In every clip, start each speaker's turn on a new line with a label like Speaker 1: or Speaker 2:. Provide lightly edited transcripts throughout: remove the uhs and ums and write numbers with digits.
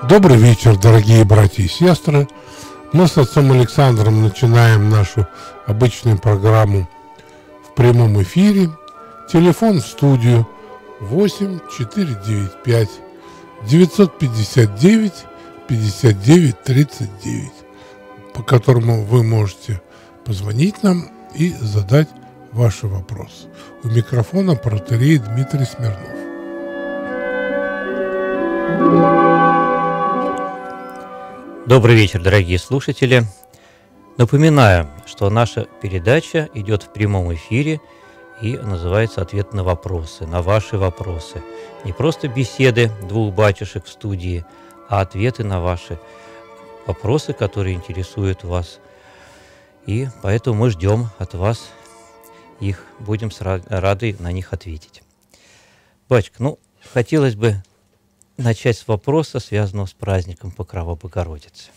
Speaker 1: Добрый вечер, дорогие братья и сестры. Мы с отцом Александром начинаем нашу обычную программу в прямом эфире. Телефон в студию 8 495 959 59 39, по которому вы можете позвонить нам и задать ваши вопросы. У микрофона протоиерей Дмитрий Смирнов.
Speaker 2: Добрый вечер, дорогие слушатели. Напоминаю, что наша передача идет в прямом эфире и называется «Ответ на вопросы», на ваши вопросы. Не просто беседы двух батюшек в студии, а ответы на ваши вопросы, которые интересуют вас. И поэтому мы ждем от вас их, будем рады на них ответить. Батюшка, хотелось бы начать с вопроса, связанного с праздником Покрова Богородицы.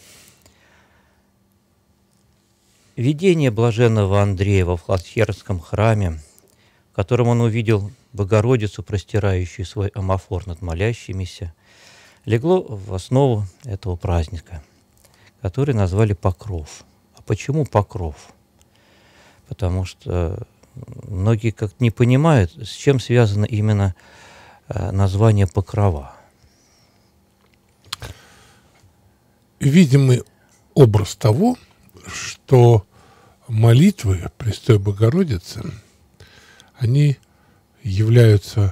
Speaker 2: Видение блаженного Андрея во Флатхерском храме, в котором он увидел Богородицу, простирающую свой амафор над молящимися, легло в основу этого праздника, который назвали Покров. А почему Покров? Потому что многие как-то не понимают, с чем связано именно название Покрова.
Speaker 1: Видимый образ того, что молитвы Престой Богородицы, они являются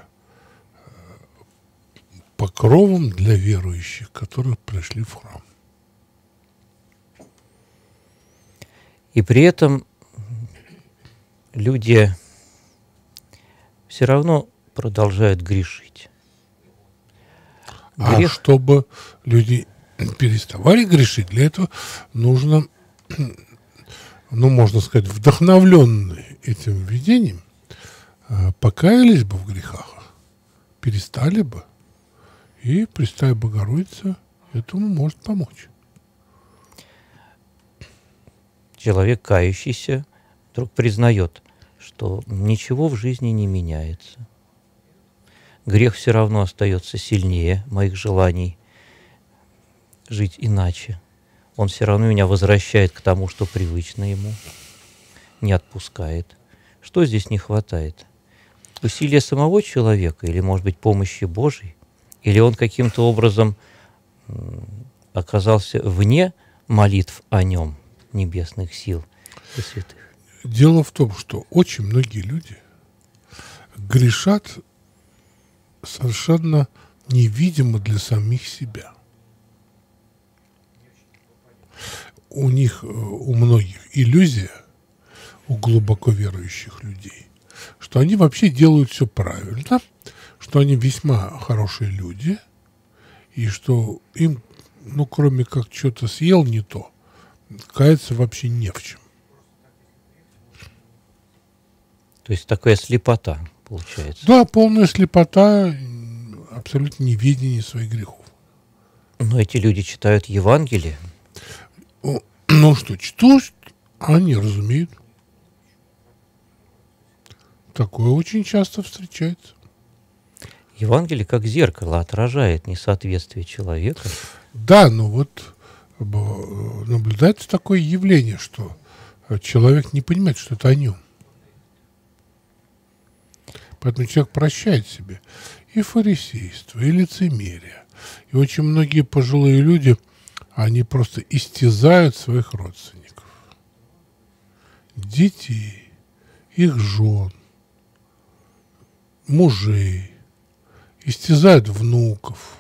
Speaker 1: покровом для верующих, которые пришли в храм.
Speaker 2: И при этом люди все равно продолжают грешить.
Speaker 1: А чтобы люди переставали грешить, для этого нужно, можно сказать, вдохновленные этим видением, покаялись бы в грехах, перестали бы, и Пресвятая Богородица этому может помочь.
Speaker 2: Человек, кающийся, вдруг признает, что ничего в жизни не меняется. Грех все равно остается сильнее моих желаний жить иначе. Он все равно меня возвращает к тому, что привычно ему, не отпускает. Что здесь не хватает? Усилия самого человека или, может быть, помощи Божией? Или он каким-то образом оказался вне молитв о нем, небесных сил и святых?
Speaker 1: Дело в том, что очень многие люди грешат совершенно невидимо для самих себя. У них, у многих иллюзия, у глубоко верующих людей, что они вообще делают все правильно, что они весьма хорошие люди, и что им, кроме как что-то съел не то, каяться вообще не в чем.
Speaker 2: То есть такая слепота получается.
Speaker 1: Да, полная слепота, абсолютно неведение своих грехов.
Speaker 2: Но эти люди читают Евангелие.
Speaker 1: Читают, они разумеют. Такое очень часто встречается.
Speaker 2: Евангелие как зеркало отражает несоответствие человека.
Speaker 1: Да, но наблюдается такое явление, что человек не понимает, что это о нем. Поэтому человек прощает себе и фарисейство, и лицемерие. И очень многие пожилые люди, они просто истязают своих родственников, детей, их жен, мужей, истязают внуков.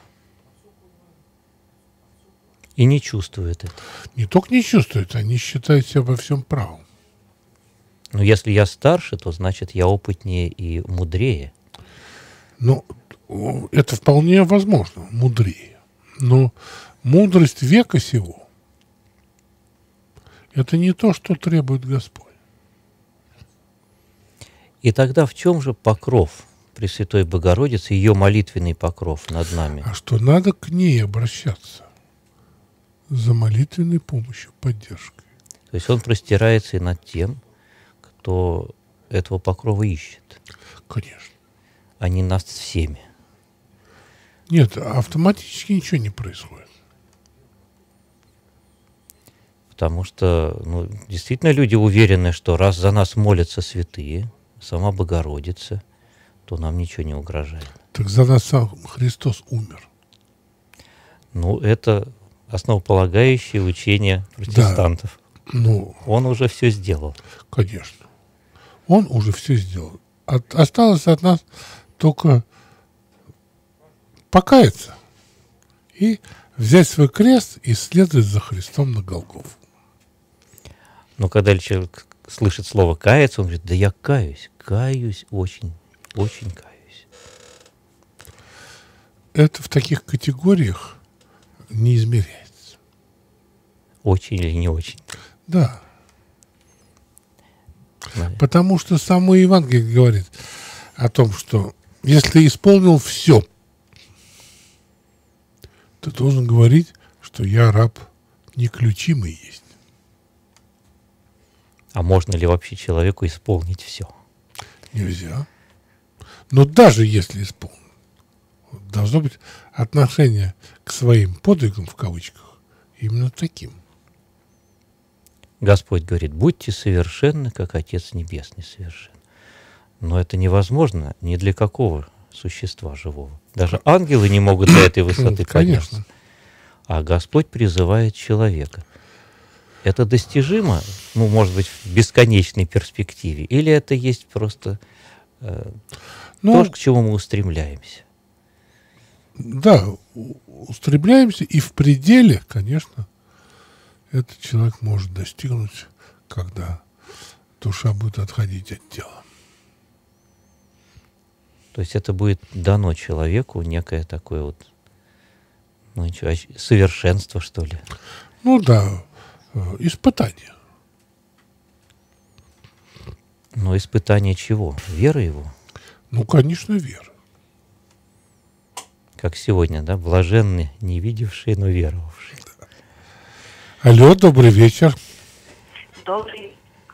Speaker 2: И не чувствуют это.
Speaker 1: Не только не чувствуют, они считают себя во всем правым.
Speaker 2: Но если я старше, то значит я опытнее и мудрее.
Speaker 1: Это вполне возможно, мудрее. Но мудрость века сего – это не то, что требует Господь.
Speaker 2: И тогда в чем же покров Пресвятой Богородицы, ее молитвенный покров над нами?
Speaker 1: А что надо к ней обращаться за молитвенной помощью, поддержкой.
Speaker 2: То есть он простирается и над тем, кто этого покрова ищет.
Speaker 1: Конечно.
Speaker 2: А не нас всеми.
Speaker 1: Нет, автоматически ничего не происходит.
Speaker 2: Потому что, ну, действительно люди уверены, что раз за нас молятся святые, сама Богородица, то нам ничего не угрожает.
Speaker 1: Так за нас сам Христос умер.
Speaker 2: Ну, это основополагающее учение протестантов.
Speaker 1: Да, ну,
Speaker 2: Он уже все сделал.
Speaker 1: конечно. Он уже все сделал. Осталось от нас только покаяться и взять свой крест и следовать за Христом на Голгофу.
Speaker 2: Но когда человек слышит слово «каяться», он говорит: да я каюсь очень, очень каюсь.
Speaker 1: Это в таких категориях не измеряется.
Speaker 2: Очень или не очень.
Speaker 1: Да.
Speaker 2: Да.
Speaker 1: Потому что само Евангелие говорит о том, что если ты исполнил все, ты должен говорить, что я раб неключимый есть.
Speaker 2: А можно ли вообще человеку исполнить все?
Speaker 1: Нельзя. Но даже если исполнил, должно быть отношение к своим подвигам, в кавычках, именно таким.
Speaker 2: Господь говорит: будьте совершенны, как Отец Небесный совершен. Но это невозможно ни для какого существа живого. Даже ангелы не могут до этой высоты подняться. А Господь призывает человека. Это достижимо, ну, может быть, в бесконечной перспективе? Или это есть просто то, к чему мы устремляемся?
Speaker 1: Да, устремляемся, и в пределе, конечно, этот человек может достигнуть, когда душа будет отходить от тела.
Speaker 2: То есть это будет дано человеку некое такое вот, ну, совершенство, что ли?
Speaker 1: Ну да, испытание.
Speaker 2: Но испытание чего? Веры его?
Speaker 1: Ну, конечно, вера.
Speaker 2: Как сегодня, да? Блаженны, не видевшие, но веровавшие.
Speaker 1: Алло, добрый вечер.
Speaker 3: Добрый.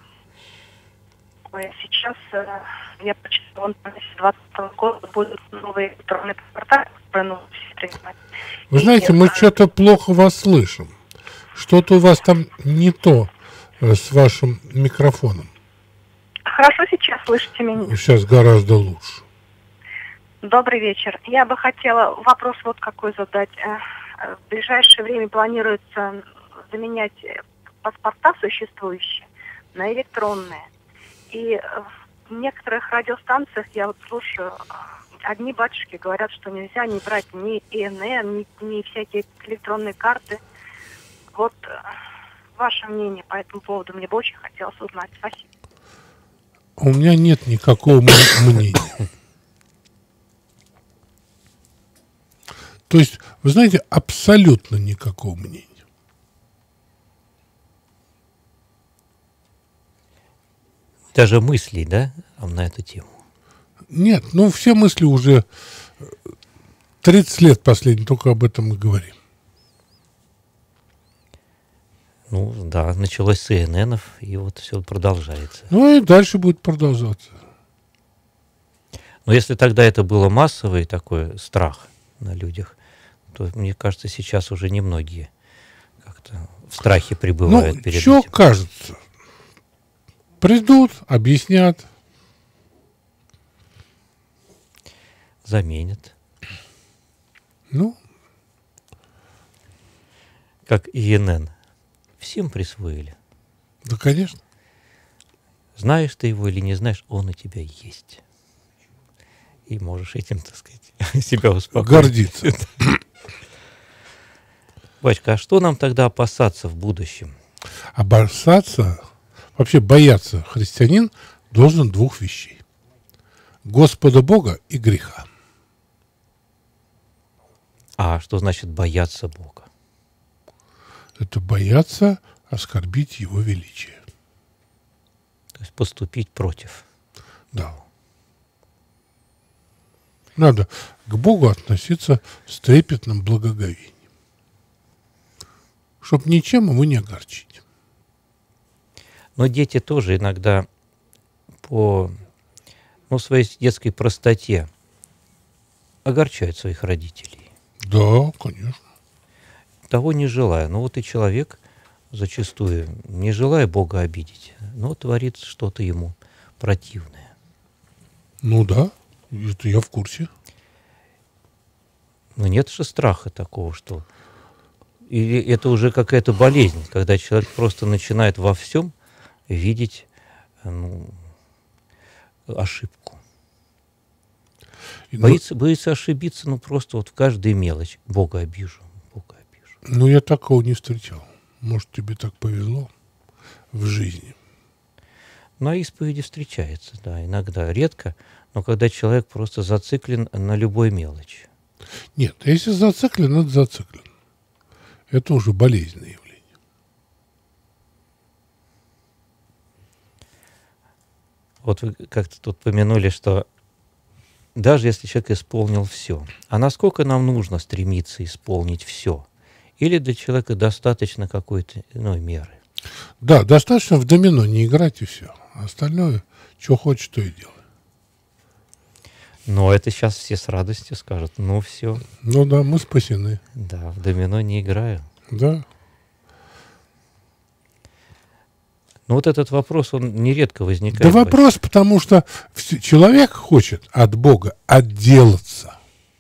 Speaker 3: Сейчас я прочитала, что с 2020 года будут новые электронные паспорта.
Speaker 1: Вы знаете, мы что-то плохо вас слышим. Что-то у вас там не то с вашим микрофоном.
Speaker 3: Хорошо сейчас слышите меня?
Speaker 1: Сейчас гораздо лучше.
Speaker 3: Добрый вечер. Я бы хотела вопрос вот какой задать. В ближайшее время планируется заменять паспорта существующие на электронные. И в некоторых радиостанциях я вот слушаю, одни батюшки говорят, что нельзя не брать ни ИНН, ни всякие электронные карты. Вот ваше мнение по этому поводу мне бы очень хотелось узнать. Спасибо.
Speaker 1: У меня нет никакого мнения. То есть, вы знаете, абсолютно никакого мнения.
Speaker 2: Даже мыслей, да, на эту тему?
Speaker 1: Нет, ну все мысли уже 30 лет последние только об этом и говорим.
Speaker 2: Ну да, началось с ИННов, и вот все продолжается.
Speaker 1: Ну и дальше будет продолжаться.
Speaker 2: Но если тогда это было массовый такой страх на людях, то, мне кажется, сейчас уже немногие как-то в страхе пребывают
Speaker 1: Ну,
Speaker 2: перед
Speaker 1: что
Speaker 2: этим.
Speaker 1: кажется? Придут, объяснят.
Speaker 2: Заменят.
Speaker 1: Ну,
Speaker 2: Как ИНН. Всем присвоили.
Speaker 1: да, конечно.
Speaker 2: Знаешь ты его или не знаешь, он у тебя есть. И можешь этим, так сказать, себя успокоить.
Speaker 1: Гордиться.
Speaker 2: Батюшка, а что нам тогда опасаться в будущем?
Speaker 1: Опасаться, вообще бояться христианин должен двух вещей. Господа Бога и греха.
Speaker 2: А что значит бояться Бога?
Speaker 1: Это бояться оскорбить Его величие.
Speaker 2: То есть поступить против.
Speaker 1: Да. Надо к Богу относиться с трепетным благоговением. Чтоб ничем ему не огорчить.
Speaker 2: Но дети тоже иногда по своей детской простоте огорчают своих родителей.
Speaker 1: Да, конечно.
Speaker 2: Того не желая. Ну вот и человек зачастую, не желая Бога обидеть, но творит что-то ему противное.
Speaker 1: Ну да, это я в курсе.
Speaker 2: Но нет же страха такого, что... Или это уже какая-то болезнь, когда человек просто начинает во всем видеть ошибку. Боится ошибиться, просто вот в каждой мелочь. Бога обижу.
Speaker 1: Ну, я такого не встречал. Может, тебе так повезло в жизни.
Speaker 2: На исповеди встречается, да, иногда, редко, но когда человек просто зациклен на любой мелочи.
Speaker 1: Нет, если зациклен, это зациклен. Это уже болезненное явление.
Speaker 2: Вот вы как-то тут помянули, что даже если человек исполнил все, а насколько нам нужно стремиться исполнить все? Или для человека достаточно какой-то иной меры?
Speaker 1: Да, достаточно в домино не играть и все. Остальное, что хочешь, то и делай.
Speaker 2: Но это сейчас все с радостью скажут, все.
Speaker 1: Ну да, мы спасены.
Speaker 2: Да, в домино не играю.
Speaker 1: Да.
Speaker 2: Но вот этот вопрос, он нередко возникает.
Speaker 1: Да вопрос, потому что человек хочет от Бога отделаться.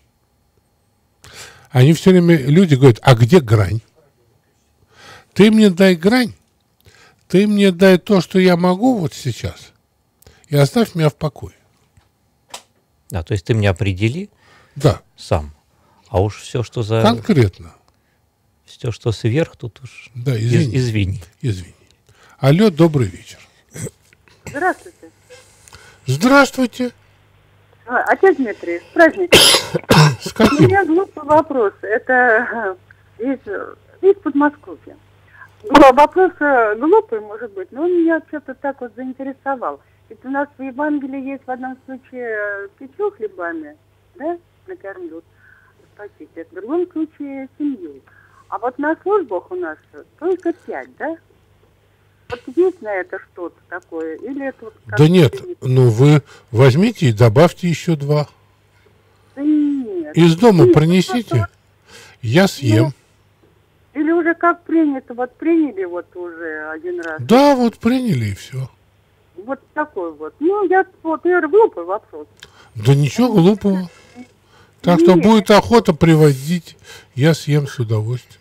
Speaker 1: Они все время, люди говорят, а где грань? Ты мне дай грань, ты мне дай то, что я могу вот сейчас, и оставь меня в покое.
Speaker 2: Да, то есть ты мне определи сам, а уж все, что за...
Speaker 1: Конкретно.
Speaker 2: Все, что сверх, тут уж
Speaker 1: да,
Speaker 2: извини.
Speaker 1: Алло, добрый вечер.
Speaker 4: Здравствуйте.
Speaker 1: Здравствуйте.
Speaker 4: Отец Дмитрий, с праздником.
Speaker 1: С каким?
Speaker 4: У меня глупый вопрос. Это из Подмосковья. Вопрос глупый, может быть, но он меня что-то так вот заинтересовал. Ведь у нас в Евангелии есть в одном случае 5 хлебами, да, накормил Спаситель, в другом случае семью. А вот на службах у нас только 5, да? Вот есть на это что-то такое? Или это вот
Speaker 1: да нет, вы возьмите и добавьте еще 2.
Speaker 4: Да нет.
Speaker 1: Из дома принесите, я съем.
Speaker 4: Или уже как принято, вот приняли вот уже один раз?
Speaker 1: Да, вот приняли и все.
Speaker 4: Вот такой вот. Я говорю, глупый вопрос.
Speaker 1: Да ничего глупого. Так что будет охота привозить, я съем с удовольствием.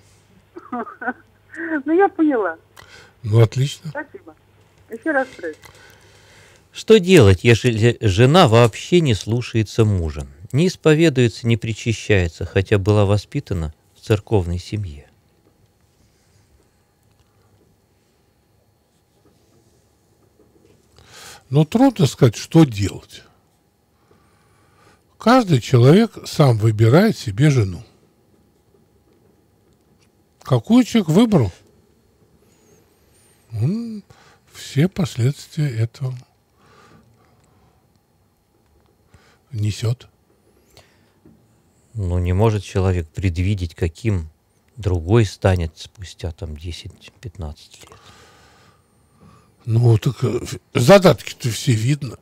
Speaker 4: Я поняла.
Speaker 1: Отлично.
Speaker 4: Спасибо. Еще раз спросите.
Speaker 2: Что делать, если жена вообще не слушается мужа, не исповедуется, не причащается, хотя была воспитана в церковной семье?
Speaker 1: Трудно сказать, что делать. Каждый человек сам выбирает себе жену. Какую человек выбрал? Он все последствия этого несет.
Speaker 2: Не может человек предвидеть, каким другой станет спустя 10-15 лет.
Speaker 1: Так задатки-то все видно.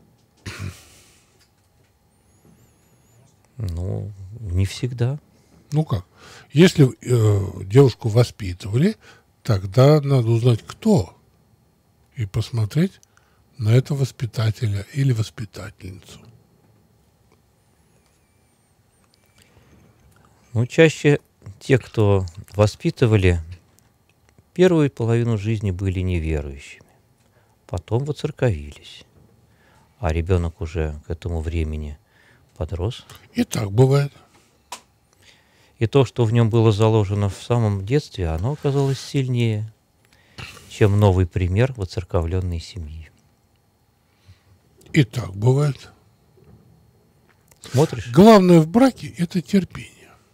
Speaker 2: Не всегда.
Speaker 1: Как? Если девушку воспитывали, тогда надо узнать, кто, и посмотреть на этого воспитателя или воспитательницу.
Speaker 2: Чаще те, кто воспитывали, первую половину жизни были неверующими, потом воцерковились, а ребенок уже к этому времени подрос.
Speaker 1: И так бывает.
Speaker 2: И то, что в нем было заложено в самом детстве, оно оказалось сильнее, чем новый пример воцерковленной семьи.
Speaker 1: И так бывает.
Speaker 2: Смотришь?
Speaker 1: Главное в браке – это терпение.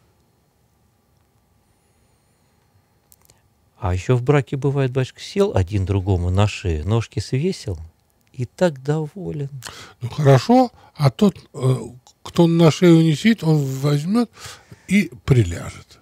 Speaker 2: А еще в браке бывает, батюшка, сел один другому на шею, ножки свесил и так доволен.
Speaker 1: Хорошо, а тот, кто на шею не сидит, он возьмет и приляжет.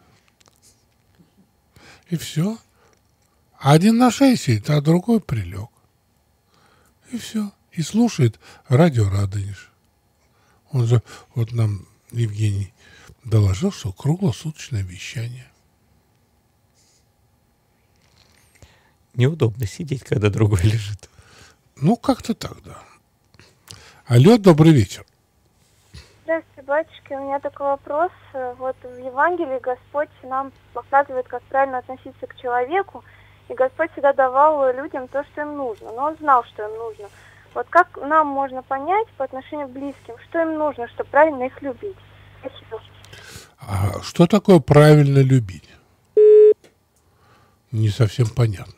Speaker 1: И все. Один на шее сидит, а другой прилег. И все. И слушает радио Радонеж. Он же, нам Евгений доложил, что круглосуточное вещание.
Speaker 2: неудобно сидеть, когда другой лежит.
Speaker 1: Ну, как-то так, да. Алло, добрый вечер.
Speaker 5: Здравствуйте, батюшки. У меня такой вопрос. Вот в Евангелии Господь нам показывает, как правильно относиться к человеку. И Господь всегда давал людям то, что им нужно. Но Он знал, что им нужно. Вот как нам можно понять по отношению к близким, что им нужно, чтобы правильно их любить? Спасибо.
Speaker 1: А что такое правильно любить? Не совсем понятно.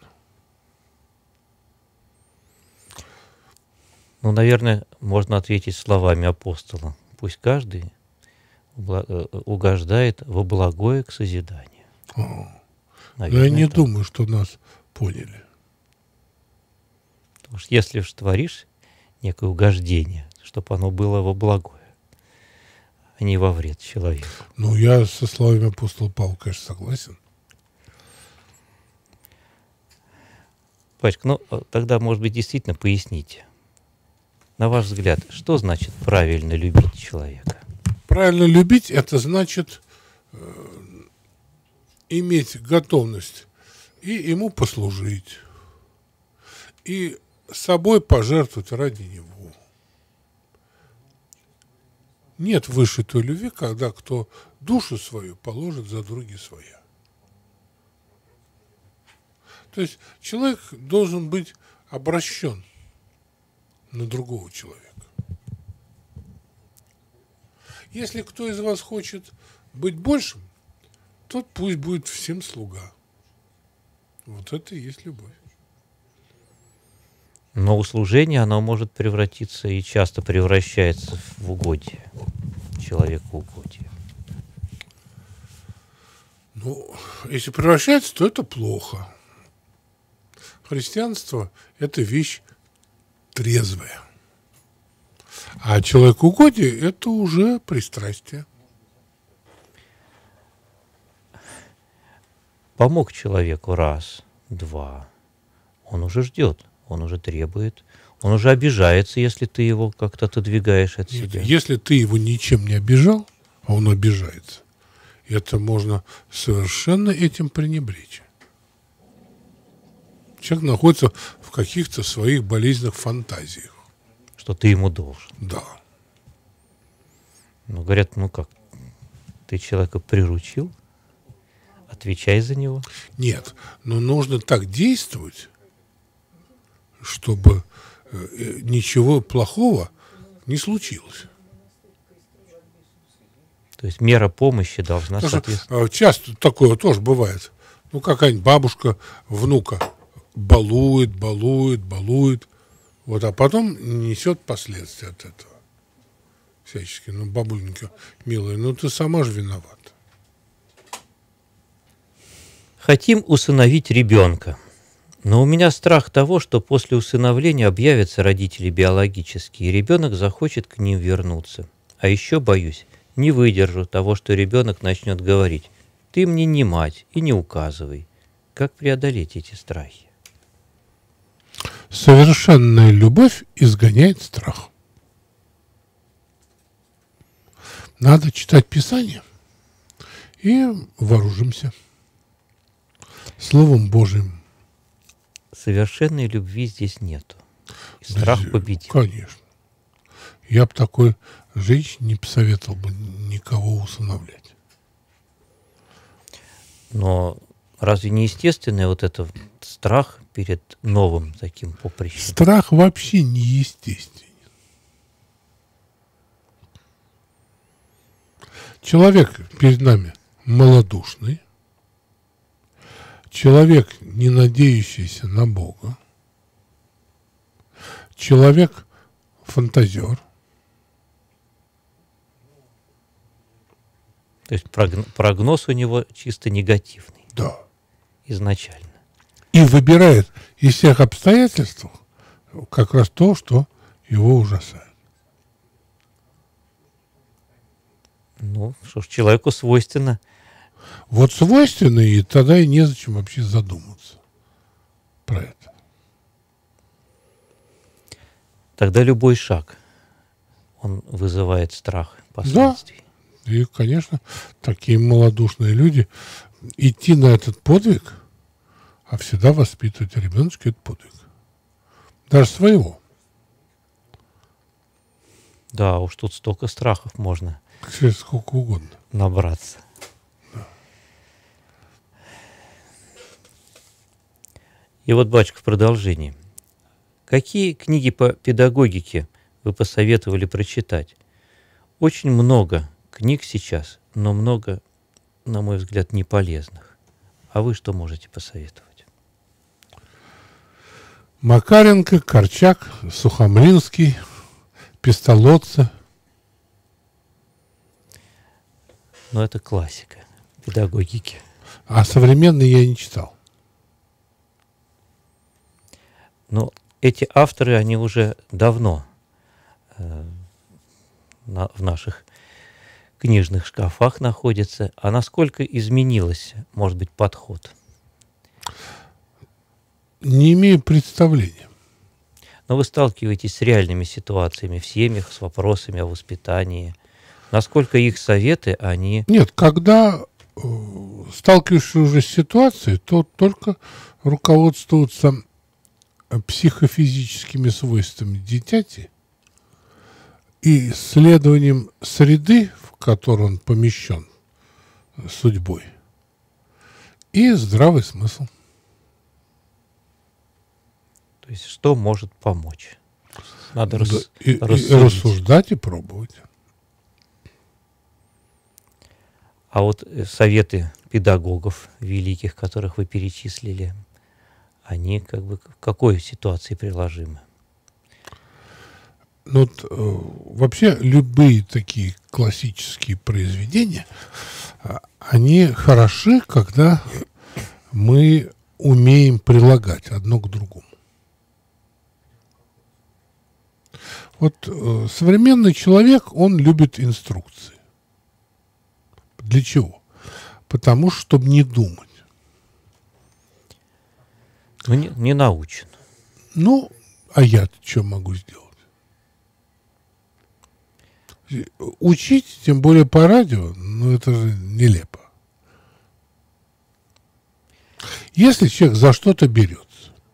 Speaker 2: Ну, наверное, можно ответить словами апостола. Пусть каждый угождает во благое к созиданию.
Speaker 1: Но
Speaker 2: Наверное,
Speaker 1: я не
Speaker 2: так.
Speaker 1: думаю, что нас поняли.
Speaker 2: Потому что если уж творишь некое угождение, чтобы оно было во благое, а не во вред человеку.
Speaker 1: Ну, я со словами апостола Павла, конечно, согласен.
Speaker 2: Пачка, ну, тогда, может быть, действительно поясните. На ваш взгляд, что значит правильно любить человека?
Speaker 1: Правильно любить — это значит иметь готовность и ему послужить, и собой пожертвовать ради него. Нет выше той любви, когда кто душу свою положит за други своя. То есть человек должен быть обращен на другого человека. Если кто из вас хочет быть большим, тот пусть будет всем слуга. Вот это и есть любовь.
Speaker 2: Но услужение, оно может превратиться и часто превращается в угодие, человеку угодие.
Speaker 1: Ну, если превращается, то это плохо. Христианство – это вещь трезвая. А человекоугодие – это уже пристрастие.
Speaker 2: Помог человеку раз, два, он уже ждет, он уже требует, он уже обижается, если ты его как-то отодвигаешь от
Speaker 1: Нет,
Speaker 2: себя.
Speaker 1: если ты его ничем не обижал, а он обижается, это можно совершенно этим пренебречь. Человек находится в каких-то своих болезненных фантазиях.
Speaker 2: Что ты ему должен.
Speaker 1: Да.
Speaker 2: Ну, говорят, ну как, ты человека приручил, отвечай за него.
Speaker 1: Нет, но нужно так действовать, чтобы ничего плохого не случилось.
Speaker 2: То есть мера помощи должна
Speaker 1: Потому
Speaker 2: соответствовать.
Speaker 1: что часто такое тоже бывает. Ну, какая-нибудь бабушка внука балует. Вот, а потом несет последствия от этого. Всячески. Ну, бабуленька, милая, ну ты сама же виновата.
Speaker 2: Хотим усыновить ребенка. Но у меня страх того, что после усыновления объявятся родители биологические, и ребенок захочет к ним вернуться. А еще боюсь, не выдержу того, что ребенок начнет говорить: «Ты мне не мать и не указывай». Как преодолеть эти страхи?
Speaker 1: Совершенная любовь изгоняет страх. Надо читать Писание и вооружимся Словом Божьим.
Speaker 2: Совершенной любви здесь нету. И страх победил.
Speaker 1: Конечно. Я бы такой женщине не посоветовал бы никого усыновлять.
Speaker 2: Но разве не естественный вот этот страх перед новым таким поприщем?
Speaker 1: Страх вообще неестественен. Человек перед нами малодушный, человек, не надеющийся на Бога, человек фантазер.
Speaker 2: То есть прогноз у него чисто негативный
Speaker 1: Да.
Speaker 2: изначально.
Speaker 1: И выбирает из всех обстоятельств как раз то, что его ужасает.
Speaker 2: Ну, что ж, человеку свойственно.
Speaker 1: Вот свойственно, и тогда и незачем вообще задумываться про это.
Speaker 2: Тогда любой шаг, он вызывает страх последствий.
Speaker 1: И, конечно, такие малодушные люди, идти на этот подвиг, А всегда воспитывать ребеночка — это подвиг. Даже своего.
Speaker 2: Да, уж тут столько страхов можно
Speaker 1: Сколько угодно.
Speaker 2: набраться.
Speaker 1: Да.
Speaker 2: И вот, батюшка, в продолжении. Какие книги по педагогике вы посоветовали прочитать? Очень много книг сейчас, но много, на мой взгляд, не полезных. А вы что можете посоветовать?
Speaker 1: Макаренко, Корчак, Сухомлинский, Пестолодцы.
Speaker 2: Ну, это классика педагогики.
Speaker 1: А современные я не читал.
Speaker 2: Но эти авторы, они уже давно в наших книжных шкафах находятся. А насколько изменился, может быть, подход?
Speaker 1: Не имею представления.
Speaker 2: Но вы сталкиваетесь с реальными ситуациями в семьях, с вопросами о воспитании. Насколько их советы, они...
Speaker 1: Нет, когда сталкиваешься уже с ситуацией, то только руководствоваться психофизическими свойствами дитяти и исследованием среды, в которой он помещен судьбой, и здравый смысл.
Speaker 2: То есть, что может помочь? Надо
Speaker 1: И
Speaker 2: рассудить.
Speaker 1: рассуждать, и пробовать.
Speaker 2: А вот советы педагогов великих, которых вы перечислили, они как бы в какой ситуации приложимы?
Speaker 1: Ну, вот, вообще любые такие классические произведения, они хороши, когда мы умеем прилагать одно к другому. Вот современный человек, он любит инструкции. Для чего? Потому что, чтобы не думать.
Speaker 2: Ну, не научен.
Speaker 1: Ну, а я-то что могу сделать? Учить, тем более по радио, ну это же нелепо. Если человек за что-то берется,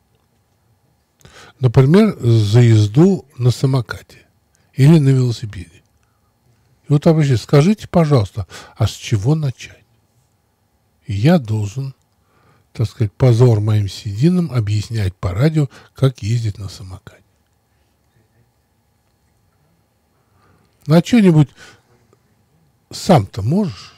Speaker 1: например, за езду на самокате или на велосипеде, и вот вообще скажите, пожалуйста, а с чего начать? И я должен, так сказать, позор моим сединам объяснять по радио, как ездить на самокате. Ну, а что-нибудь сам-то можешь?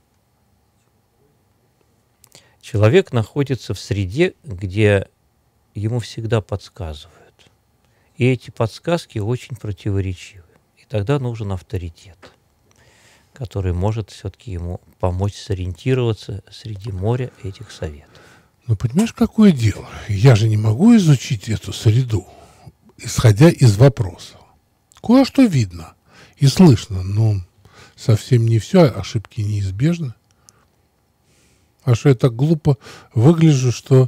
Speaker 2: Человек находится в среде, где ему всегда подсказывают. И эти подсказки очень противоречивы. И тогда нужен авторитет, который может все-таки ему помочь сориентироваться среди моря этих советов.
Speaker 1: Ну, понимаешь, какое дело? Я же не могу изучить эту среду, исходя из вопросов. Кое-что видно и слышно, но совсем не все, ошибки неизбежны. А что я так глупо выгляжу, что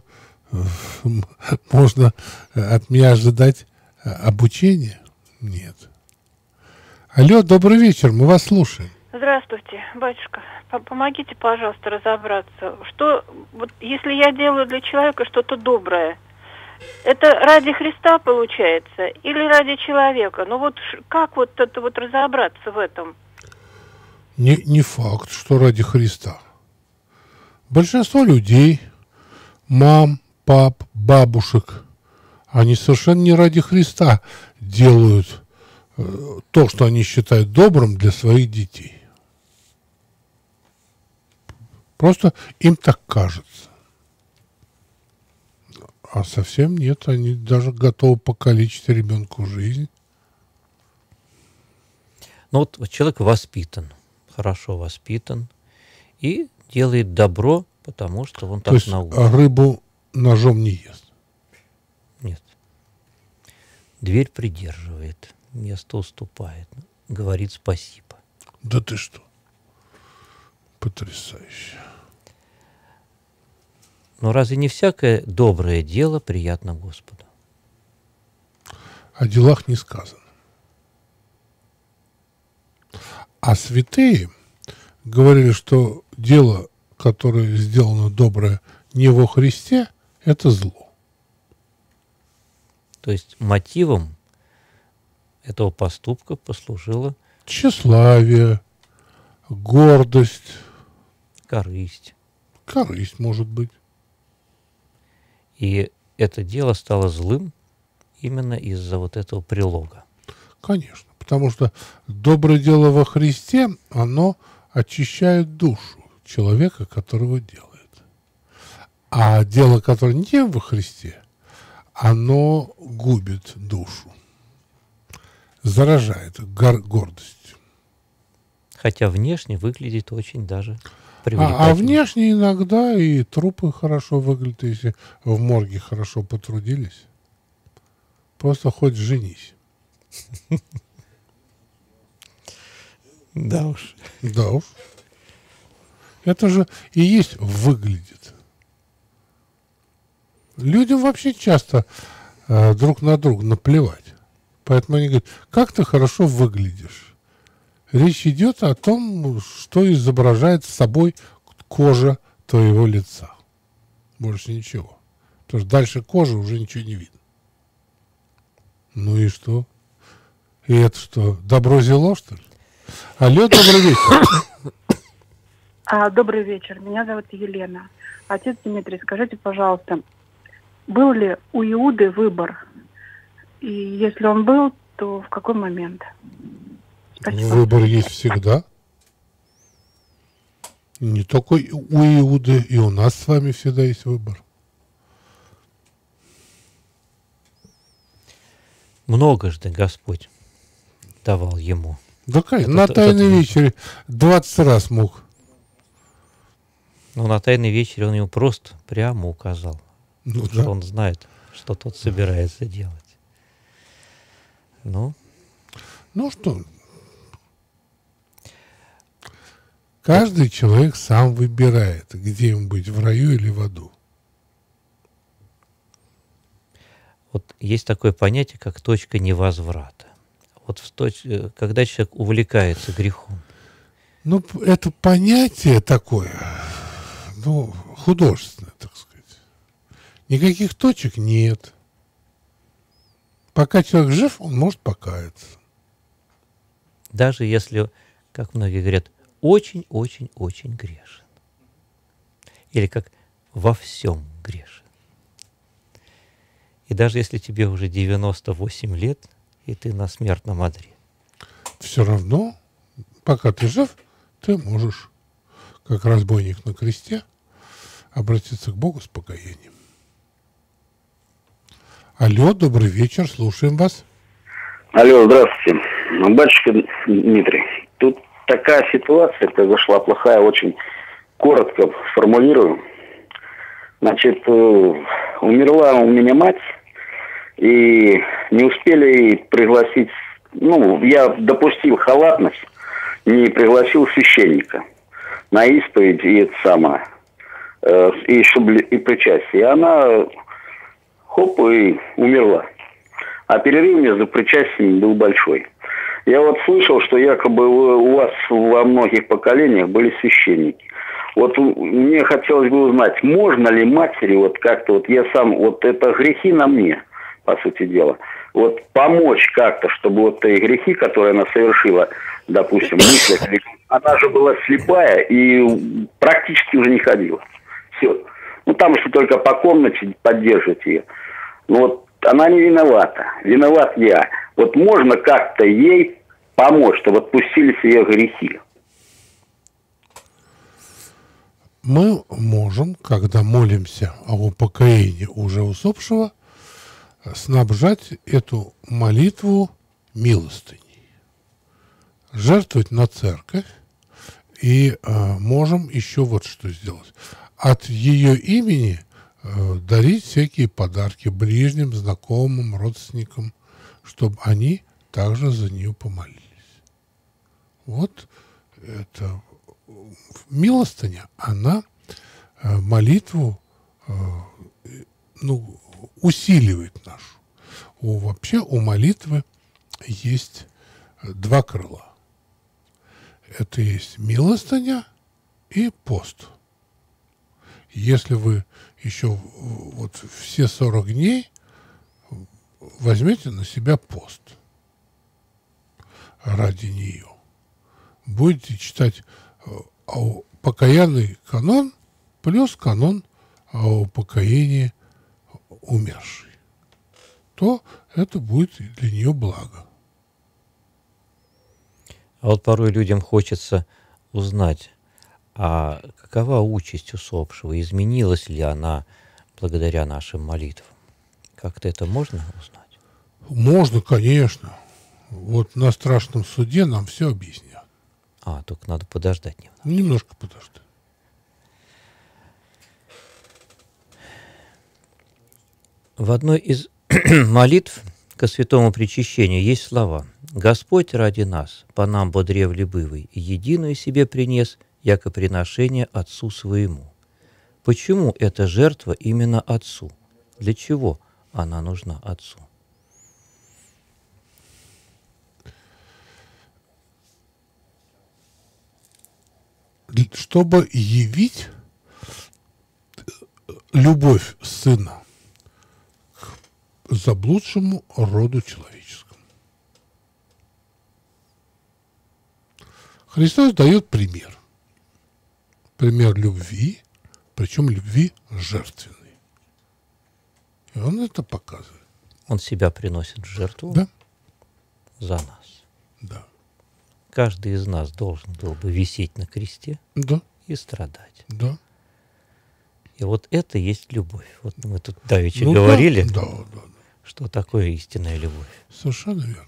Speaker 1: можно от меня ожидать обучения? Нет. Алло, добрый вечер, мы вас слушаем.
Speaker 6: Здравствуйте, батюшка. Помогите, пожалуйста, разобраться. Что, вот, если я делаю для человека что-то доброе, это ради Христа получается или ради человека? Ну вот как вот это вот разобраться в этом?
Speaker 1: Не факт, что ради Христа. Большинство людей, мам, пап, бабушек, они совершенно не ради Христа делают то, что они считают добрым для своих детей. Просто им так кажется. А совсем нет, они даже готовы покалечить ребенку жизнь.
Speaker 2: Ну вот человек воспитан, хорошо воспитан, и делает добро, потому что он так научен.
Speaker 1: То есть рыбу ножом не ест?
Speaker 2: Нет. Дверь придерживает, место уступает, говорит спасибо.
Speaker 1: Да ты что? Потрясающе.
Speaker 2: Но разве не всякое доброе дело приятно Господу?
Speaker 1: О делах не сказано. А святые говорили, что дело, которое сделано доброе не во Христе, это зло.
Speaker 2: То есть мотивом этого поступка послужило
Speaker 1: Тщеславие, гордость,
Speaker 2: корысть.
Speaker 1: корысть, может быть.
Speaker 2: И это дело стало злым именно из-за вот этого прилога.
Speaker 1: Конечно, потому что доброе дело во Христе, оно очищает душу человека, которого делает. А дело, которое не во Христе, оно губит душу, заражает гордостью.
Speaker 2: Хотя внешне выглядит очень даже привлекательно.
Speaker 1: А внешне иногда и трупы хорошо выглядят, если в морге хорошо потрудились. Просто хоть женись.
Speaker 2: Да уж.
Speaker 1: Да уж. Это же и есть выглядит. Людям вообще часто друг на друга наплевать. Поэтому они говорят, как ты хорошо выглядишь. Речь идет о том, что изображает собой кожа твоего лица. Больше ничего. Потому что дальше кожи уже ничего не видно. Ну и что? И это что, добро зело, что ли? Алло, добрый вечер.
Speaker 7: Добрый вечер. Меня зовут Елена. Отец Дмитрий, скажите, пожалуйста, был ли у Иуды выбор? И если он был, то в какой момент? Спасибо.
Speaker 1: Выбор есть всегда. Не только у Иуды, и у нас с вами всегда есть выбор.
Speaker 2: Многожды Господь давал ему.
Speaker 1: Да, конечно, на Тайной вечере 20 раз мог.
Speaker 2: Но на Тайной вечере он ему просто прямо указал,
Speaker 1: Ну,
Speaker 2: что
Speaker 1: да.
Speaker 2: он знает, что тот собирается делать. Ну,
Speaker 1: Что? Каждый человек сам выбирает, где ему быть, в раю или в аду.
Speaker 2: вот есть такое понятие, как точка невозврата. Вот когда человек увлекается грехом.
Speaker 1: Ну, это понятие такое, художественное, так сказать. Никаких точек нет. Пока человек жив, он может покаяться.
Speaker 2: Даже если, как многие говорят, очень-очень-очень грешен. Или как во всем грешен. И даже если тебе уже 98 лет, и ты на смертном одре.
Speaker 1: Все равно, пока ты жив, ты можешь, как разбойник на кресте, обратиться к Богу с покаянием. Алло, добрый вечер, слушаем вас.
Speaker 8: Алло, здравствуйте. Батюшка Дмитрий, тут такая ситуация произошла плохая, очень коротко сформулирую. Значит, умерла у меня мать, и не успели пригласить, я допустил халатность, не пригласил священника на исповедь и это самое, и чтобы и причастие. И она, хоп, и умерла. А перерыв между причастиями был большой. Я вот слышал, что якобы у вас во многих поколениях были священники. Вот мне хотелось бы узнать, можно ли матери вот как-то, вот я сам, вот это грехи на мне, по сути дела, вот помочь как-то, чтобы вот и грехи, которые она совершила, допустим, мыслях, она же была слепая и практически уже не ходила. Все. Там что только по комнате поддерживать ее. Вот она не виновата. Виноват я. Вот можно как-то ей помочь, чтобы отпустились ее грехи.
Speaker 1: Мы можем, когда молимся о упокоении уже усопшего, снабжать эту молитву милостыней, жертвовать на церковь, и можем еще вот что сделать. От ее имени дарить всякие подарки ближним, знакомым, родственникам, чтобы они также за нее помолились. Вот это милостыня, она молитву усиливает нашу. Вообще у молитвы есть два крыла. Это есть милостыня и пост. если вы еще вот все 40 дней возьмете на себя пост ради нее, будете читать покаянный канон плюс канон о упокоении умершей, то это будет для нее благо.
Speaker 2: А вот порой людям хочется узнать, а какова участь усопшего, изменилась ли она благодаря нашим молитвам? Как-то это можно узнать?
Speaker 1: Можно, конечно. Вот на страшном суде нам все объяснят.
Speaker 2: Только надо подождать немного.
Speaker 1: Немножко подождать.
Speaker 2: В одной из молитв ко святому причащению есть слова: «Господь ради нас, по нам бодревли бывый, единую себе принес, яко приношение Отцу своему». Почему эта жертва именно Отцу? Для чего она нужна Отцу?
Speaker 1: Чтобы явить любовь Сына к заблудшему роду человеческому. Христос дает пример. Пример любви, причем любви жертвенной. И Он это показывает.
Speaker 2: Он себя приносит в жертву,
Speaker 1: Да.
Speaker 2: За нас.
Speaker 1: Да.
Speaker 2: Каждый из нас должен был бы висеть на кресте,
Speaker 1: Да.
Speaker 2: И страдать.
Speaker 1: Да.
Speaker 2: И вот это есть любовь. Вот мы тут давеча говорили,
Speaker 1: да,
Speaker 2: что такое истинная любовь.
Speaker 1: Совершенно верно.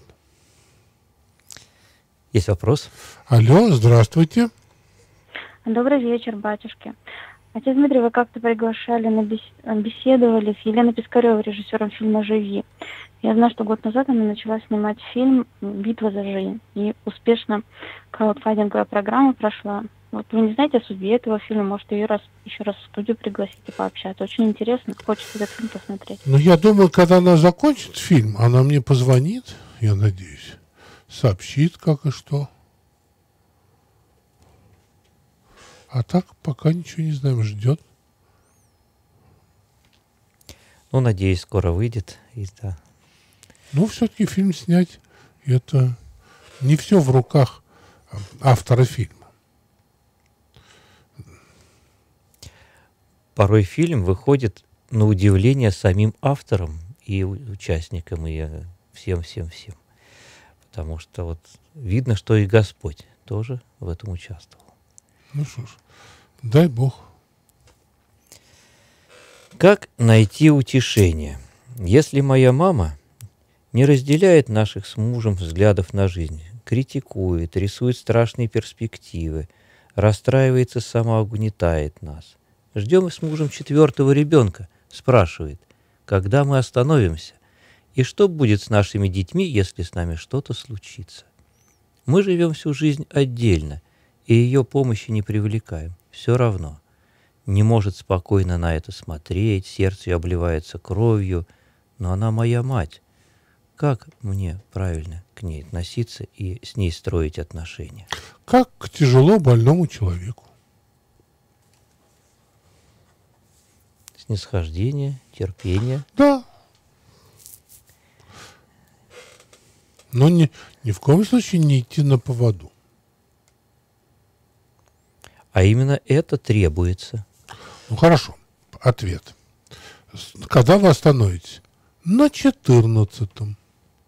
Speaker 2: Есть вопрос?
Speaker 1: Алло, здравствуйте.
Speaker 9: Добрый вечер, батюшки. Отец Дмитрий, вы как-то приглашали, беседовали с Еленой Пискаревой, режиссером фильма «Живи». Я знаю, что год назад она начала снимать фильм «Битва за жизнь». И успешно краудфандинговая программа прошла. Вот вы не знаете о судьбе этого фильма? Может, ее еще раз в студию пригласить и пообщаться? Очень интересно. Хочется этот фильм посмотреть.
Speaker 1: Ну, я думаю, когда она закончит фильм, она мне позвонит, я надеюсь, сообщит, как и что. А так пока ничего не знаем, ждет.
Speaker 2: Ну, надеюсь, скоро выйдет. И да.
Speaker 1: Ну, все-таки фильм снять, это не все в руках автора фильма.
Speaker 2: Порой фильм выходит на удивление самим авторам и участникам, и всем. Потому что вот видно, что и Господь тоже в этом участвовал.
Speaker 1: Ну что ж, дай Бог.
Speaker 2: Как найти утешение, если моя мама не разделяет наших с мужем взглядов на жизнь, критикует, рисует страшные перспективы, расстраивается, самоугнетает нас? Ждем с мужем 4-го ребенка, спрашивает, когда мы остановимся, и что будет с нашими детьми, если с нами что-то случится. Мы живем всю жизнь отдельно, и ее помощи не привлекаем. Все равно. Не может спокойно на это смотреть, сердце ее обливается кровью, но она моя мать. Как мне правильно к ней относиться и с ней строить отношения?
Speaker 1: Как к тяжело больному человеку.
Speaker 2: Снисхождение, терпение.
Speaker 1: Да. Но ни в коем случае не идти на поводу.
Speaker 2: А именно это требуется.
Speaker 1: Ну хорошо, ответ. Когда вы остановитесь? На 14-м.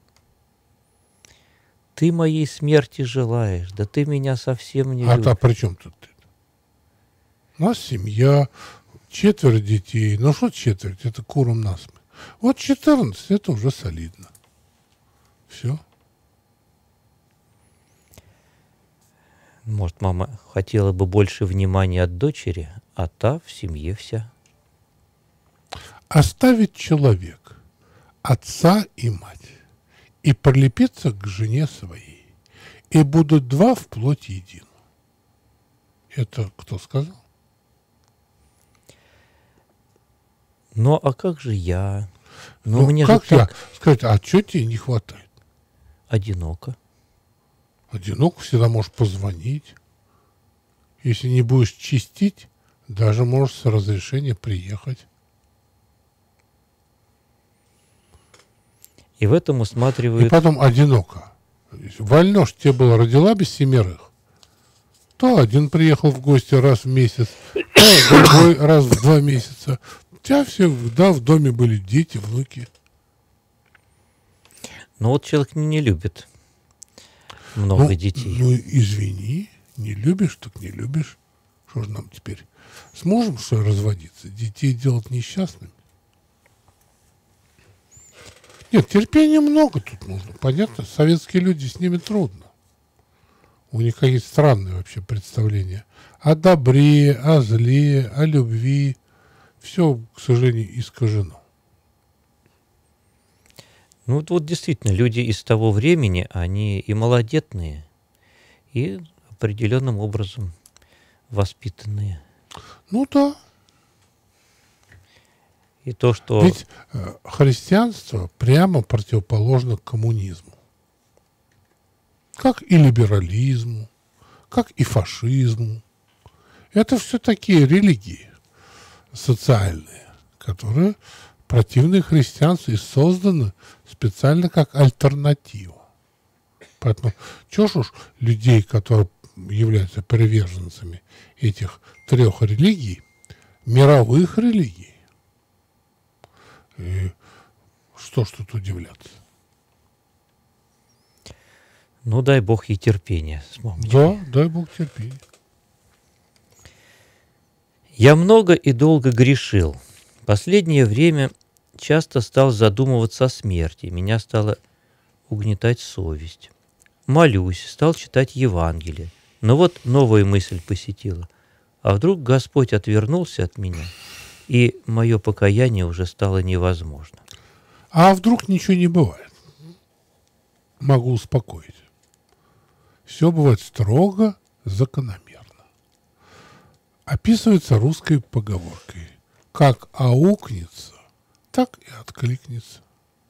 Speaker 2: Ты моей смерти желаешь, да ты меня совсем не любишь.
Speaker 1: А при чем тут это? У нас семья, 4 детей. Ну что четверть? Это куром насмех. Вот 14, это уже солидно. Все.
Speaker 2: Может, мама хотела бы больше внимания от дочери, а та в семье вся.
Speaker 1: Оставить человек, отца и мать, и прилепиться к жене своей, и будут два в плоть едину. Это кто сказал?
Speaker 2: Ну, а как же я?
Speaker 1: Ну,
Speaker 2: мне
Speaker 1: как
Speaker 2: же
Speaker 1: я?
Speaker 2: так
Speaker 1: Сказать, а что тебе не хватает?
Speaker 2: одиноко.
Speaker 1: Одиноко всегда можешь позвонить. Если не будешь чистить даже можешь с разрешения приехать.
Speaker 2: И в этом усматривают...
Speaker 1: И потом одиноко. Вольно ж тебе было, родила без 7. То один приехал в гости раз в месяц, то другой раз в 2 месяца. У тебя всегда в доме были дети, внуки.
Speaker 2: Но вот человек не любит много детей.
Speaker 1: Ну, извини, не любишь, так не любишь. Что же нам теперь? С мужем, что ли, разводиться? Детей делать несчастными? Нет, терпения много тут нужно. Понятно, советские люди, с ними трудно. У них какие-то странные вообще представления о добре, о зле, о любви. Все, к сожалению, искажено.
Speaker 2: Ну вот действительно, люди из того времени, они и малодетные, и определенным образом воспитанные.
Speaker 1: Ну да.
Speaker 2: И то, что...
Speaker 1: Ведь христианство прямо противоположно коммунизму. Как и либерализму, как и фашизму. Это все такие религии социальные, которые противны христианству и созданы специально как альтернатива. Поэтому чего ж уж людей, которые являются приверженцами этих 3 религий, мировых религий, и что ж тут удивляться?
Speaker 2: Ну, дай Бог ей терпения.
Speaker 1: Да, дай Бог терпения.
Speaker 2: Я много и долго грешил. Последнее время часто стал задумываться о смерти. Меня стала угнетать совесть. Молюсь, стал читать Евангелие. Но вот новая мысль посетила. А вдруг Господь отвернулся от меня, и мое покаяние уже стало невозможно.
Speaker 1: А вдруг ничего не бывает? Могу успокоить. Все бывает строго, закономерно. Описывается русской поговоркой. Как аукнется, так и откликнется.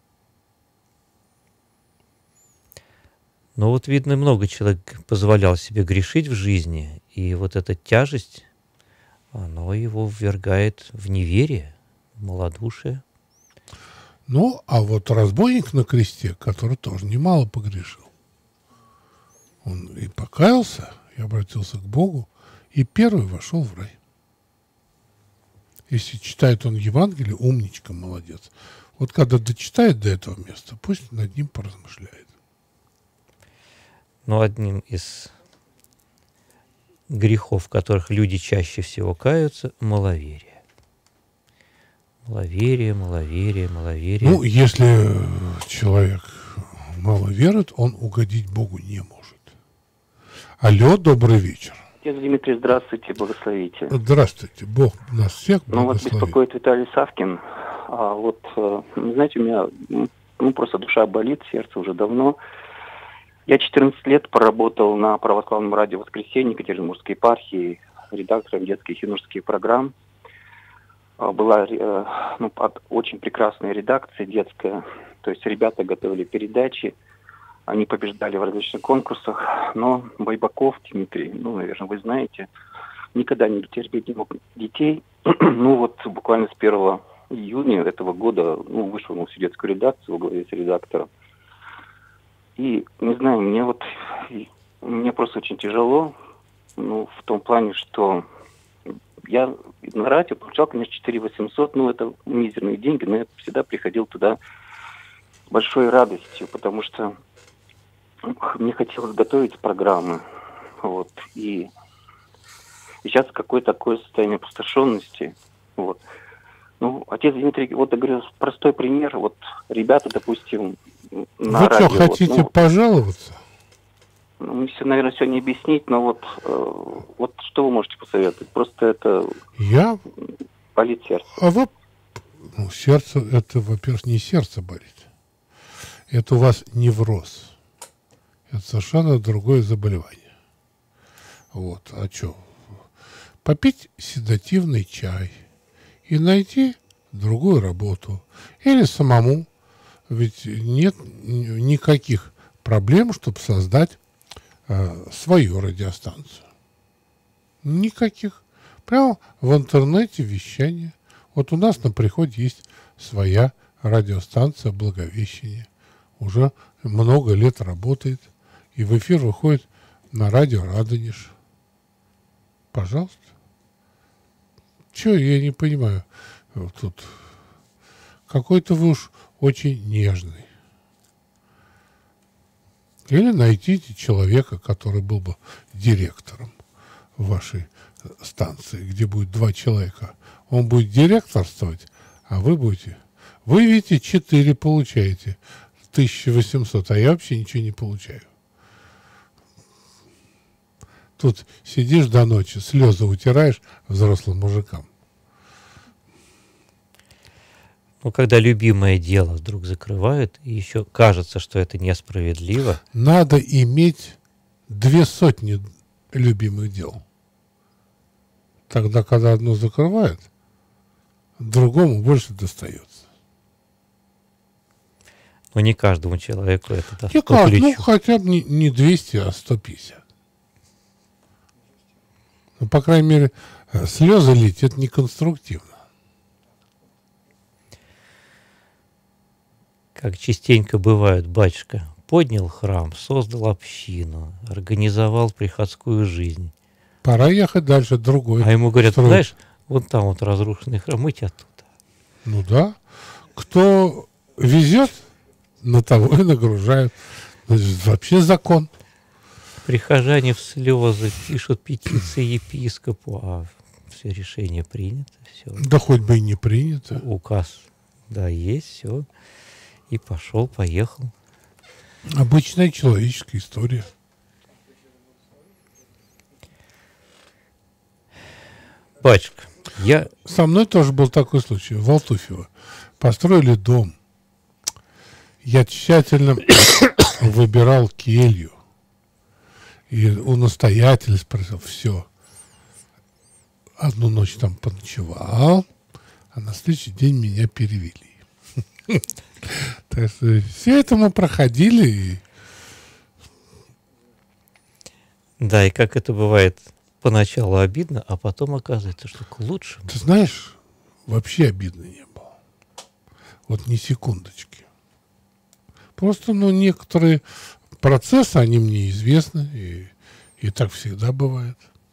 Speaker 2: Но вот, видно, много человек позволял себе грешить в жизни, и вот эта тяжесть, оно его ввергает в неверие, в малодушие.
Speaker 1: Ну, а вот разбойник на кресте, который тоже немало погрешил, он и покаялся, и обратился к Богу, и первый вошел в рай. Если читает он Евангелие, умничка, молодец. Вот когда дочитает до этого места, пусть над ним поразмышляет.
Speaker 2: Но одним из грехов, в которых люди чаще всего каются, маловерие. Маловерие, маловерие, маловерие.
Speaker 1: Ну, если человек мало верит, он угодить Богу не может. Алло, добрый вечер.
Speaker 10: Отец Дмитрий, здравствуйте, благословите.
Speaker 1: Здравствуйте, Бог нас всех благословит.
Speaker 10: Ну, вас беспокоит Виталий Савкин. Знаете, у меня просто душа болит, сердце уже давно. Я 14 лет проработал на православном радио «Воскресенье» Екатеринбургской епархии редактором детских и юношеских программ. Была очень прекрасная редакция детская. То есть ребята готовили передачи, они побеждали в различных конкурсах. Но Байбаков Дмитрий, наверное, вы знаете, никогда не терпеть не мог детей. Буквально с 1 июня этого года вышел на всю детскую редакцию во главе с редактором. И, не знаю, мне просто очень тяжело, в том плане, что я на радио получал, конечно, 4800, это мизерные деньги, но я всегда приходил туда с большой радостью, потому что мне хотелось готовить программы, и сейчас какое-то такое состояние опустошенности, Отец Дмитрий, я говорю, простой пример, ребята, допустим, на
Speaker 1: вы
Speaker 10: радио.
Speaker 1: Вы что, хотите пожаловаться?
Speaker 10: Мне все, наверное, все не объяснить, но что вы можете посоветовать? Просто это болит сердце.
Speaker 1: Сердце, это, во-первых, не сердце болит. Это у вас невроз. Это совершенно другое заболевание. А что? Попить седативный чай и найти другую работу. Или самому. Ведь нет никаких проблем, чтобы создать свою радиостанцию. Никаких. Прямо в интернете вещание. Вот у нас на Приходе есть своя радиостанция «Благовещение». Уже много лет работает. И в эфир выходит на радио «Радонеж». Пожалуйста. Чего я не понимаю тут? Какой-то вы уж очень нежный. Или найдите человека, который был бы директором вашей станции, где будет 2 человека. Он будет директорствовать, а вы будете... Вы, видите, 4 получаете. 1800, а я вообще ничего не получаю. Тут сидишь до ночи, слезы утираешь взрослым мужикам.
Speaker 2: Ну, когда любимое дело вдруг закрывают, и еще кажется, что это несправедливо.
Speaker 1: Надо иметь 200 любимых дел. Тогда, когда одно закрывают, другому больше достается.
Speaker 2: Но не каждому человеку это даст по
Speaker 1: Никак, ну,
Speaker 2: плечу.
Speaker 1: хотя бы не 200, а 150. Ну, по крайней мере, слезы лить — это не конструктивно.
Speaker 2: Как частенько бывает, батюшка поднял храм, создал общину, организовал приходскую жизнь.
Speaker 1: Пора ехать дальше, другой.
Speaker 2: А ему говорят,
Speaker 1: строить.
Speaker 2: знаешь, вот там вот разрушенный храм, мы тебя туда.
Speaker 1: Ну да. Кто везет, на того и нагружают. Значит, вообще закон.
Speaker 2: Прихожане в слезы пишут петиции епископу, а все решение принято, все.
Speaker 1: Да хоть бы и не принято.
Speaker 2: Указ, да, есть, все. И пошел, поехал.
Speaker 1: Обычная человеческая история.
Speaker 2: Батюшка, я...
Speaker 1: Со мной тоже был такой случай. В Алтуфьево построили дом. Я тщательно выбирал келью. И у настоятеля спросил, все. Одну ночь там поночевал, а на следующий день меня перевели. Так что все это мы проходили. И...
Speaker 2: Да, и как это бывает, поначалу обидно, а потом оказывается, что к лучшему.
Speaker 1: Ты знаешь, вообще обидно не было. Вот ни секундочки. Просто, ну, некоторые процессы, они мне известны, и так всегда бывает.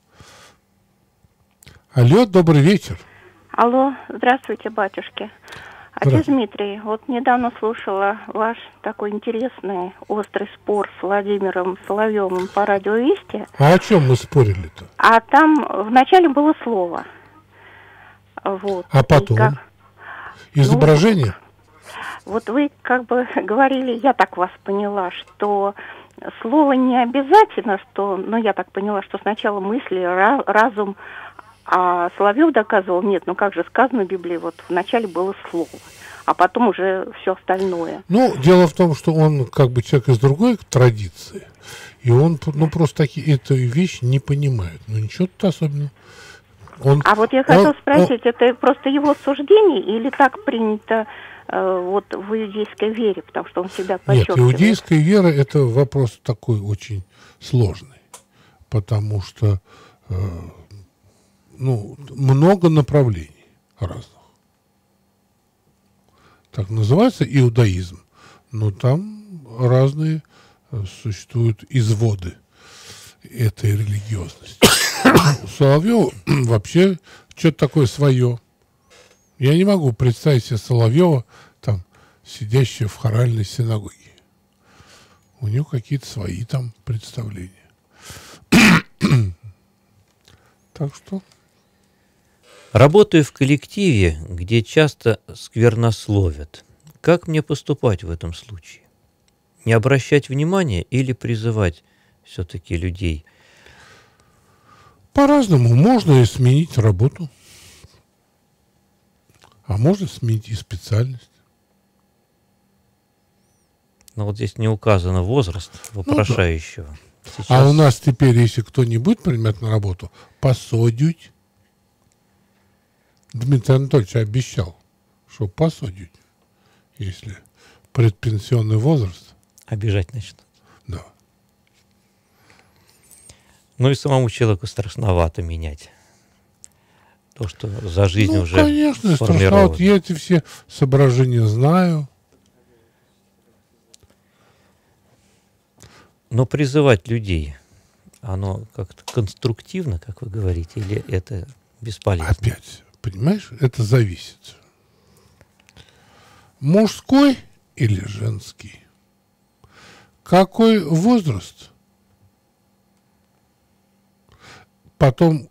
Speaker 1: Алло, добрый вечер.
Speaker 6: Алло, здравствуйте, батюшки. Отец Дмитрий, вот недавно слушала ваш такой интересный острый спор с Владимиром Соловьевым по радио Вести.
Speaker 1: А о чем мы спорили-то?
Speaker 6: А там вначале было слово. Вот.
Speaker 1: А потом? Изображение?
Speaker 6: Вот вы как бы говорили, я так вас поняла, что слово не обязательно, что, ну я так поняла, что сначала мысли, разум, а Соловьев доказывал, нет, ну как же сказано в Библии, вот вначале было слово, а потом уже все остальное.
Speaker 1: Ну, дело в том, что он как бы человек из другой традиции, и он, ну, просто эту вещь не понимает. Ну, ничего тут особенного.
Speaker 6: А вот я хотела спросить, это просто его суждение или так принято вот в иудейской вере, потому что он всегда подчеркивает?
Speaker 1: Нет, иудейская вера — это вопрос такой очень сложный, потому что ну, много направлений разных. Так называется иудаизм, но там разные существуют изводы этой религиозности. Соловьев вообще что-то такое свое. Я не могу представить себе Соловьева, там, сидящего в хоральной синагоге. У него какие-то свои там представления. Так что...
Speaker 2: Работаю в коллективе, где часто сквернословят. Как мне поступать в этом случае? Не обращать внимания или призывать все-таки людей?
Speaker 1: По-разному. Можно и сменить работу. А можно сменить и специальность.
Speaker 2: Но вот здесь не указан возраст вопрошающего.
Speaker 1: Ну, да.
Speaker 2: Сейчас...
Speaker 1: А у нас теперь, если кто не будет принимать на работу, посадить. Дмитрий Анатольевич обещал, что посадить, если предпенсионный возраст.
Speaker 2: Обижать начнут.
Speaker 1: Да.
Speaker 2: Ну и самому человеку страшновато менять. То, что за жизнь уже
Speaker 1: конечно, если
Speaker 2: сформировано.
Speaker 1: вот я эти все соображения знаю.
Speaker 2: Но призывать людей, оно как-то конструктивно, как вы говорите, или это бесполезно?
Speaker 1: Опять, понимаешь, это зависит. Мужской или женский? Какой возраст? Потом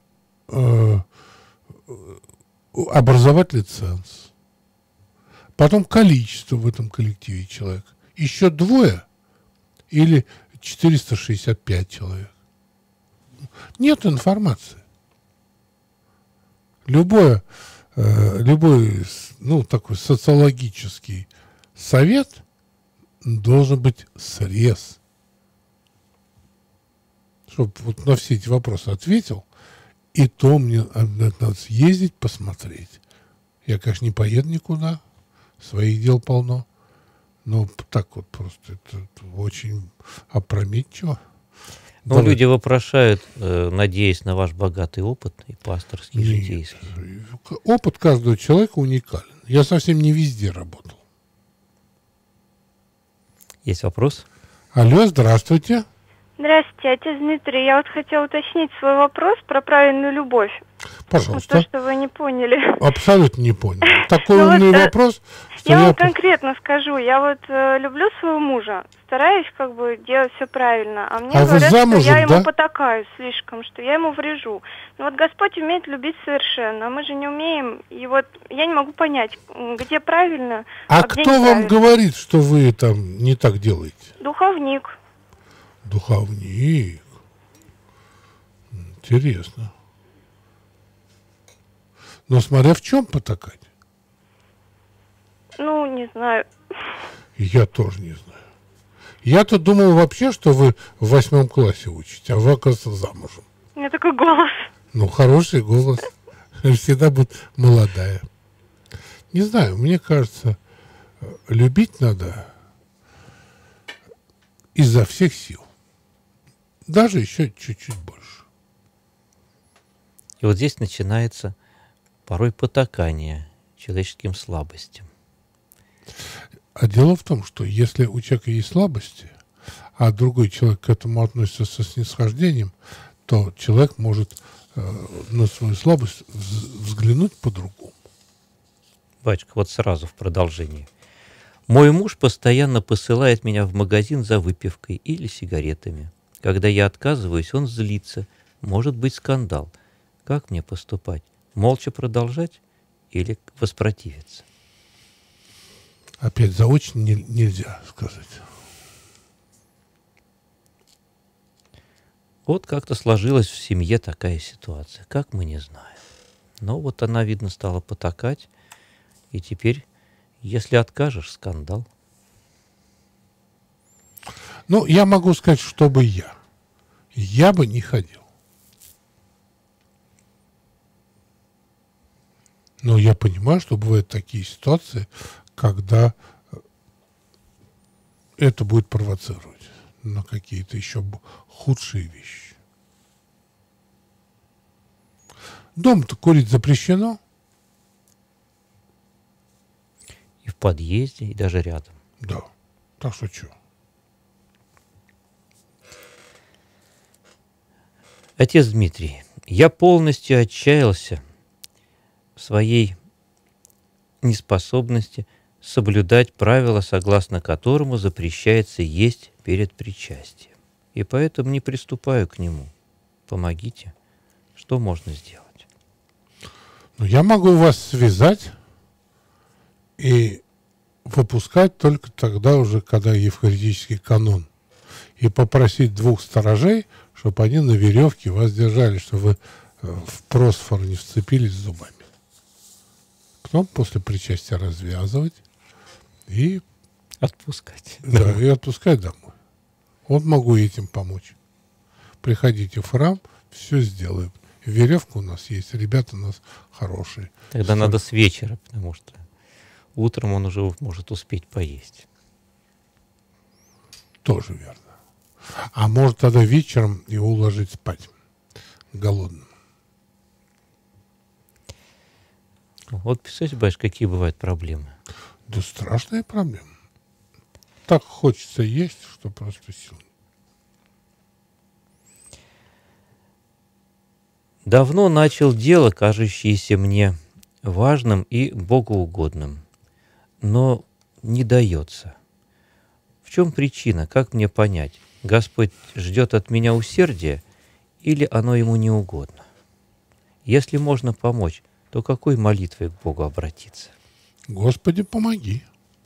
Speaker 1: образовать лиценз. Потом количество в этом коллективе человек. Еще 2 или 465 человек. Нет информации. Любой, такой социологический совет должен быть срез. Чтобы вот на все эти вопросы ответил, и то мне надо съездить, посмотреть. Я, конечно, не поеду никуда, своих дел полно, но так вот просто это очень опрометчиво.
Speaker 2: Но люди вопрошают, надеясь на ваш богатый опыт и пасторский, и житейский.
Speaker 1: Опыт каждого человека уникален. Я совсем не везде работал.
Speaker 2: Есть вопрос?
Speaker 1: Алло, здравствуйте.
Speaker 5: Здравствуйте, отец Дмитрий. Я вот хотела уточнить свой вопрос про правильную любовь.
Speaker 1: Пожалуйста.
Speaker 5: То, что вы не поняли.
Speaker 1: Абсолютно не понял. Такой умный вопрос, что
Speaker 5: я вам конкретно скажу. Я вот люблю своего мужа, стараюсь как бы делать все правильно. А мне говорят,
Speaker 1: замужем,
Speaker 5: что я ему
Speaker 1: да?
Speaker 5: потакаю слишком, что я ему врежу. Но вот Господь умеет любить совершенно, а мы же не умеем. И вот я не могу понять, где правильно,
Speaker 1: а
Speaker 5: где
Speaker 1: кто вам
Speaker 5: неправильно.
Speaker 1: говорит, что вы там не так делаете?
Speaker 5: Духовник.
Speaker 1: Духовник. Интересно. Но смотря в чем потакать.
Speaker 5: Ну, не знаю.
Speaker 1: Я тоже не знаю. Я-то думал вообще, что вы в 8 классе учите, а вы, оказывается, замужем.
Speaker 5: У меня такой голос.
Speaker 1: Ну, хороший голос. Всегда будет молодая. Не знаю, мне кажется, любить надо изо всех сил. Даже еще чуть-чуть больше.
Speaker 2: И вот здесь начинается порой потакание человеческим слабостям.
Speaker 1: А дело в том, что если у человека есть слабости, а другой человек к этому относится со снисхождением, то человек может на свою слабость взглянуть по-другому.
Speaker 2: Батюшка, вот сразу в продолжении. Мой муж постоянно посылает меня в магазин за выпивкой или сигаретами. Когда я отказываюсь, он злится. Может быть скандал. Как мне поступать? Молча продолжать или воспротивиться?
Speaker 1: Опять заочно нельзя сказать.
Speaker 2: Вот как-то сложилась в семье такая ситуация. Как мы не знаем. Но вот она, видно, стала потакать. И теперь, если откажешь, скандал.
Speaker 1: Ну, я могу сказать, что бы я. Я бы не ходил. Но я понимаю, что бывают такие ситуации, когда это будет провоцировать на какие-то еще худшие вещи. Дома-то курить запрещено.
Speaker 2: И в подъезде, и даже рядом.
Speaker 1: Да. Так что что?
Speaker 2: Отец Дмитрий, я полностью отчаялся в своей неспособности соблюдать правила, согласно которому запрещается есть перед причастием. И поэтому не приступаю к нему. Помогите. Что можно сделать?
Speaker 1: Ну, я могу вас связать и выпускать только тогда уже, когда евхаристический канон. И попросить 2 сторожей, чтобы они на веревке вас держали, чтобы вы в просфор не вцепились зубами. Потом после причастия развязывать и
Speaker 2: отпускать.
Speaker 1: Да, и отпускать домой. Вот могу этим помочь. Приходите в храм, все сделаем. Веревка у нас есть, ребята у нас хорошие.
Speaker 2: Тогда надо с вечера, потому что утром он уже может успеть поесть.
Speaker 1: Тоже верно. А может тогда вечером его уложить спать голодным.
Speaker 2: Вот представьте, батюшка, какие бывают проблемы.
Speaker 1: Да страшные проблемы. Так хочется есть, что просто сил.
Speaker 2: Давно начал дело, кажущееся мне важным и богоугодным, но не дается. В чем причина? Как мне понять? Господь ждет от меня усердия или оно ему не угодно? Если можно помочь, то какой молитвой к Богу обратиться?
Speaker 1: Господи, помоги.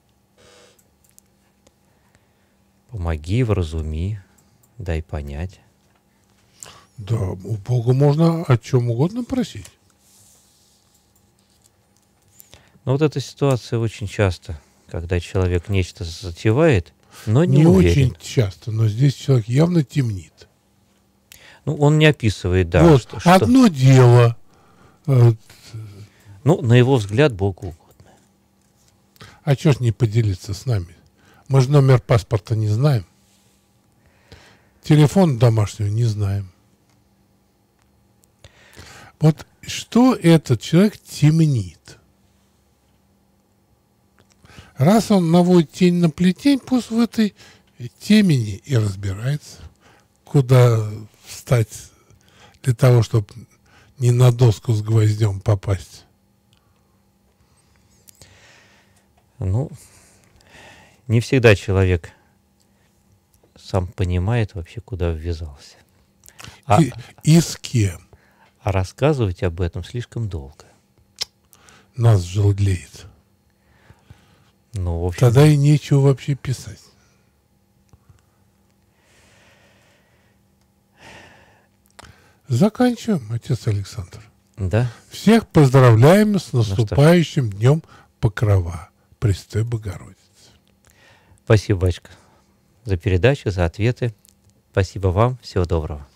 Speaker 2: Помоги, вразуми, дай понять.
Speaker 1: Да, у Бога можно о чем угодно просить.
Speaker 2: Но вот эта ситуация очень часто, когда человек нечто затевает, но не
Speaker 1: Не
Speaker 2: уверен.
Speaker 1: очень часто, но здесь человек явно темнит.
Speaker 2: Ну, он не описывает, да.
Speaker 1: Вот,
Speaker 2: что...
Speaker 1: одно дело.
Speaker 2: Ну, на его взгляд, Богу угодно.
Speaker 1: А что ж не поделиться с нами? Мы же номер паспорта не знаем. Телефон домашнего не знаем. Вот что этот человек темнит? Раз он наводит тень на плетень, пусть в этой темени и разбирается, куда встать для того, чтобы не на доску с гвоздем попасть.
Speaker 2: Ну, не всегда человек сам понимает вообще, куда ввязался.
Speaker 1: И с кем?
Speaker 2: А рассказывать об этом слишком долго.
Speaker 1: Нас жалеет.
Speaker 2: Ну, в общем...
Speaker 1: Тогда и нечего вообще писать. Заканчиваем, отец Александр.
Speaker 2: Да.
Speaker 1: Всех поздравляем с наступающим днем Покрова Престой Богородицы.
Speaker 2: Спасибо, батюшка, за передачу, за ответы. Спасибо вам. Всего доброго.